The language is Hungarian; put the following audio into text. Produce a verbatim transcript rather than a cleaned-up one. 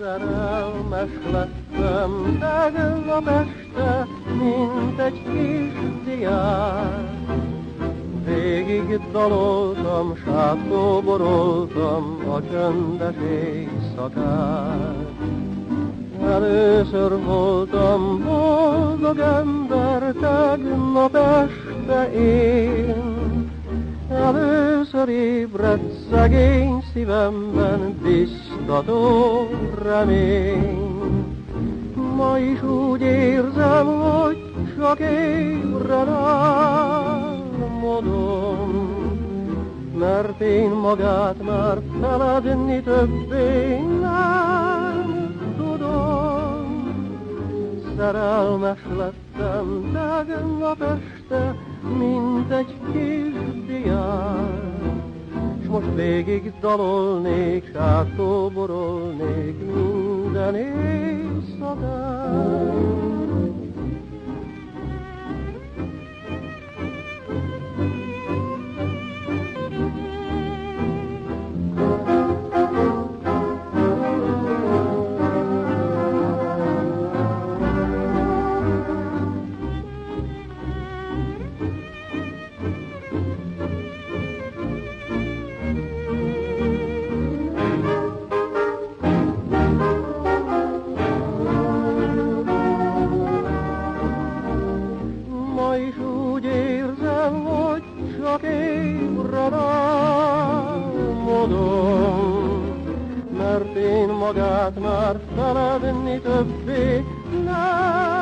Szerelmes lettem tegnap este, mint egy kis diák. Végig daloltam, sátkóboroltam a csöndes éjszakát. Először voltam boldog ember tegnap este én. Először ébredt szegény szívemben biztató remény. Ma is úgy érzem, hogy csak ébred álmodom, mert én magát már feledni többé nem tudom. Szerelmes lettem tegnap este, mint egy kis diák, s most végig dalolnék, sátkóborolnék minden éjszakát. És úgy érzem, hogy csak ébred álmodom, mert én magát már feledni többé nem